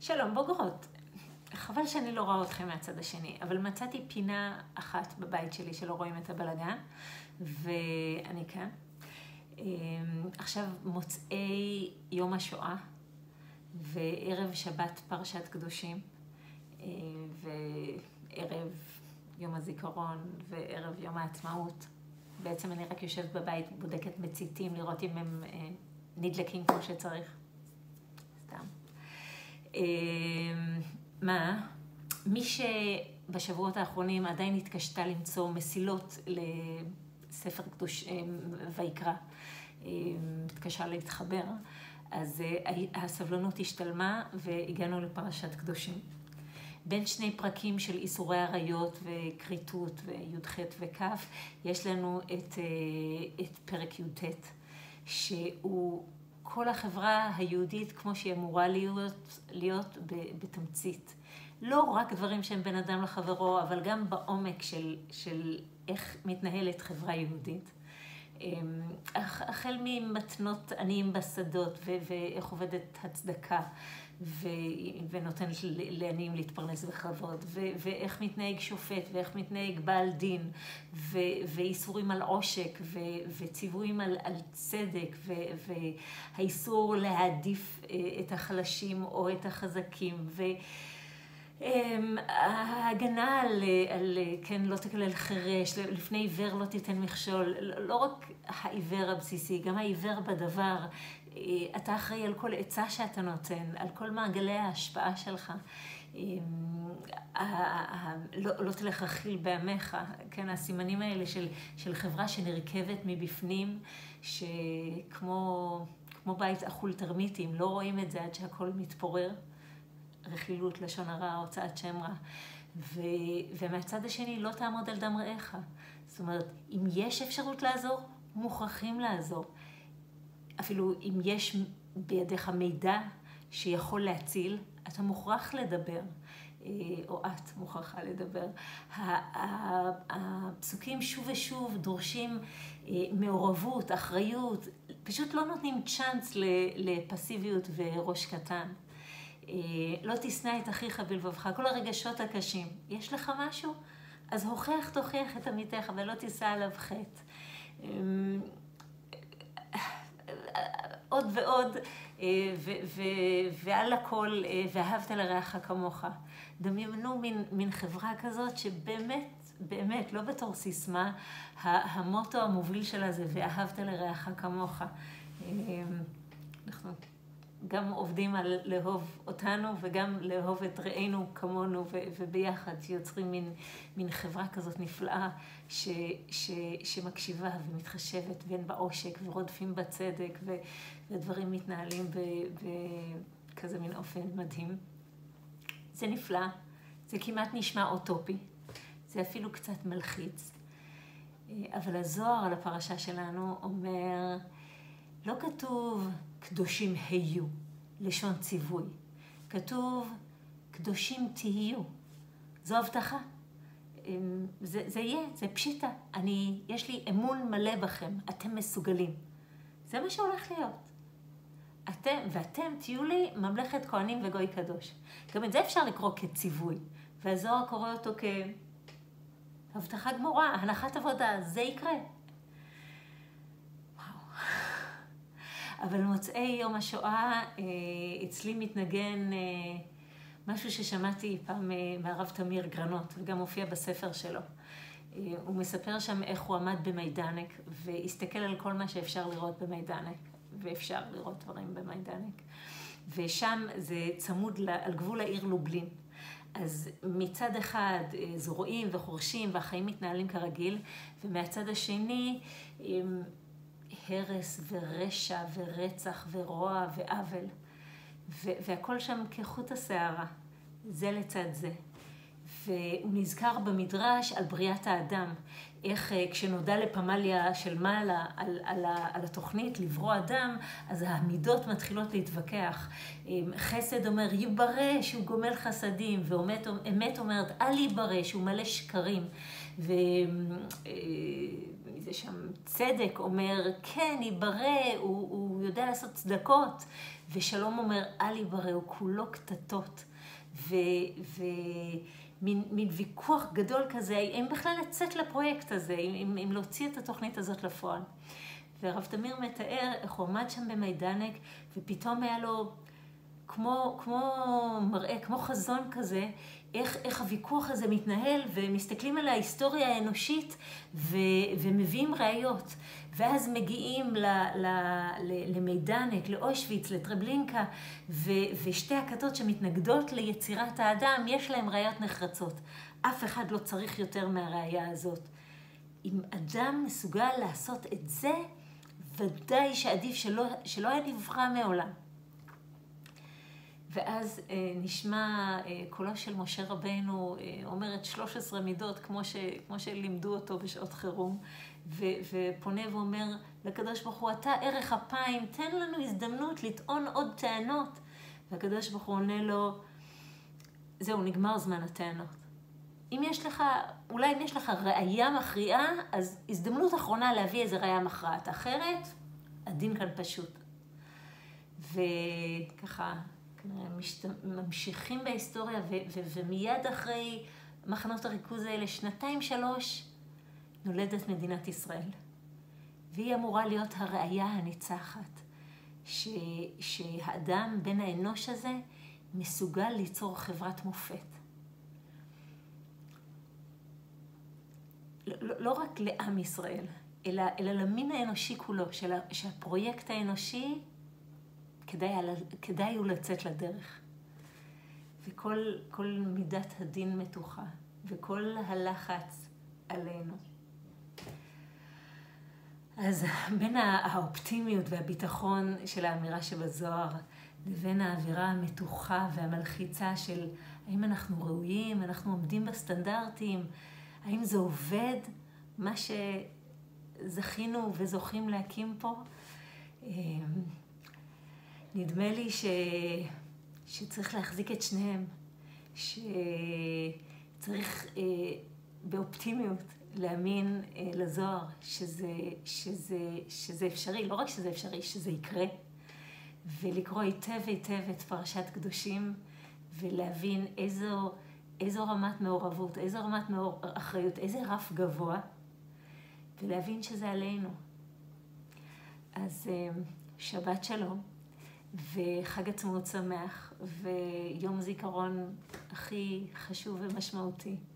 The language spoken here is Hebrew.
שלום בוגרות. חבל שאני לא רואה אתכם מהצד השני, אבל מצאתי פינה אחת בבית שלי שלא רואים את הבלגן, ואני כאן. עכשיו מוצאי יום השואה, וערב שבת פרשת קדושים, וערב יום הזיכרון, וערב יום העצמאות. בעצם אני רק יושבת בבית, בודקת מציתים, לראות אם הם נדלקים כמו שצריך. סתם. מי שבשבועות האחרונים עדיין התקשתה למצוא מסילות לספר קדוש ויקרא, התקשה להתחבר, אז הסבלנות השתלמה והגענו לפרשת קדושים. בין שני פרקים של איסורי עריות וכריתות וי"ח וכ' יש לנו את פרק י"ט, שהוא כל החברה היהודית כמו שהיא אמורה להיות בתמצית. לא רק דברים שהם בין אדם לחברו, אבל גם בעומק של איך מתנהלת חברה יהודית. החל ממתנות עניים בשדות ואיך עובדת הצדקה ונותנת לעניים להתפרנס בכבוד, ואיך מתנהג שופט ואיך מתנהג בעל דין, ואיסורים על עושק וציוויים על צדק, והאיסור להעדיף את החלשים או את החזקים, ההגנה על כן, לא תקלל חרש, לפני עיוור לא תיתן מכשול. לא רק העיוור הבסיסי, גם העיוור בדבר. אתה אחראי על כל עצה שאתה נותן, על כל מעגלי ההשפעה שלך. לא תלך רכיל בעמך. כן, הסימנים האלה של חברה שנרכבת מבפנים, שכמו בית אכול תרמיתים, לא רואים את זה עד שהכל מתפורר. רכילות, לשון הרע, הוצאת שם רע. ומהצד השני, לא תעמוד על דם רעך. זאת אומרת, אם יש אפשרות לעזור, מוכרחים לעזור. אפילו אם יש בידיך מידע שיכול להציל, אתה מוכרח לדבר, או את מוכרחה לדבר. הפסוקים שוב ושוב דורשים מעורבות, אחריות, פשוט לא נותנים צ'אנס לפסיביות וראש קטן. לא תשנא את אחיך בלבבך, כל הרגשות הקשים. יש לך משהו? אז תוכיח את עמיתך, ולא תישא עליו חטא. עוד ועוד, ועל הכל, ואהבת לרעך כמוך. דמיינו מין חברה כזאת שבאמת, לא בתור סיסמה, המוטו המוביל שלה זה ואהבת לרעך כמוך. אנחנו גם עובדים על לאהוב אותנו וגם לאהוב את רעינו כמונו, וביחד יוצרים מין חברה כזאת נפלאה שמקשיבה ומתחשבת ואין בעושק ורודפים בצדק, ודברים מתנהלים בכזה מין אופן מדהים. זה נפלא, זה כמעט נשמע אוטופי, זה אפילו קצת מלחיץ. אבל הזוהר על הפרשה שלנו אומר, לא כתוב קדושים היו, לשון ציווי. כתוב קדושים תהיו. זו הבטחה. זה יהיה, זה פשיטה. יש לי אמון מלא בכם. אתם מסוגלים. זה מה שהולך להיות. ואתם תהיו לי ממלכת כהנים וגוי קדוש. גם את זה אפשר לקרוא כציווי. והזוהר קורא אותו כהבטחה גמורה, הנחת עבודה, זה יקרה. אבל מוצאי יום השואה אצלי מתנגן משהו ששמעתי פעם מהרב תמיר גרנות, וגם הופיע בספר שלו. הוא מספר שם איך הוא עמד במיידנק, והסתכל על כל מה שאפשר לראות במיידנק, ואפשר לראות דברים במיידנק. ושם זה צמוד על גבול העיר לובלין. אז מצד אחד זורעים וחורשים והחיים מתנהלים כרגיל, ומהצד השני הרס ורשע ורצח ורוע ועוול. והכל שם כחוט השערה, זה לצד זה. והוא נזכר במדרש על בריאת האדם, איך כשנודע לפמליה של מעלה על התוכנית לברוא אדם, אז המידות מתחילות להתווכח. חסד אומר ייברא שהוא גומל חסדים, ואמת אומרת אל ייברא שהוא מלא שקרים. וזה שם צדק אומר כן ייברא, הוא הוא יודע לעשות צדקות, ושלום אומר, אל יברא, כולו קטטות, מין ויכוח גדול כזה, אם בכלל לצאת לפרויקט הזה, אם להוציא את התוכנית הזאת לפועל. והרב תמיר מתאר איך הוא עמד שם במיידנק, ופתאום היה לו כמו מראה, כמו חזון כזה, איך הוויכוח הזה מתנהל, ומסתכלים על ההיסטוריה האנושית, ומביאים ראיות. ואז מגיעים למיידנק, לאושוויץ, לטרבלינקה, ושתי הכתות שמתנגדות ליצירת האדם, יש להם ראיות נחרצות. אף אחד לא צריך יותר מהראיה הזאת. אם אדם מסוגל לעשות את זה, ודאי שעדיף שלא היה נברא מעולם. ואז נשמע קולו של משה רבנו אומר את 13 מידות כמו שלימדו אותו בשעות חירום, ופונה ואומר לקדוש ברוך הוא, אתה ערך אפיים, תן לנו הזדמנות לטעון עוד טענות. והקדוש ברוך הוא עונה לו, זהו, נגמר זמן הטענות. אולי אם יש לך ראייה מכריעה, אז הזדמנות אחרונה להביא איזה ראייה מכרעת. אחרת, הדין כאן פשוט. וככה, ממשיכים בהיסטוריה, ומיד אחרי מחנות הריכוז האלה, 2-3, נולדת מדינת ישראל. והיא אמורה להיות הראייה הניצחת, שהאדם בן האנוש הזה מסוגל ליצור חברת מופת. לא רק לעם ישראל, אלא למין האנושי כולו, שהפרויקט האנושי כדאי הוא לצאת לדרך. וכל מידת הדין מתוחה, וכל הלחץ עלינו. אז בין האופטימיות והביטחון של האמירה שבזוהר, לבין האווירה המתוחה והמלחיצה של האם אנחנו ראויים, אנחנו עומדים בסטנדרטים, האם זה עובד, מה שזכינו וזוכים להקים פה, נדמה לי שצריך להחזיק את שניהם, שצריך באופטימיות להאמין לזוהר שזה אפשרי, לא רק שזה אפשרי, שזה יקרה, ולקרוא היטב את פרשת קדושים, ולהבין איזו רמת מעורבות, איזו רמת אחריות, איזה רף גבוה, ולהבין שזה עלינו. אז שבת שלום, וחג עצמאות שמח, ויום זיכרון הכי חשוב ומשמעותי.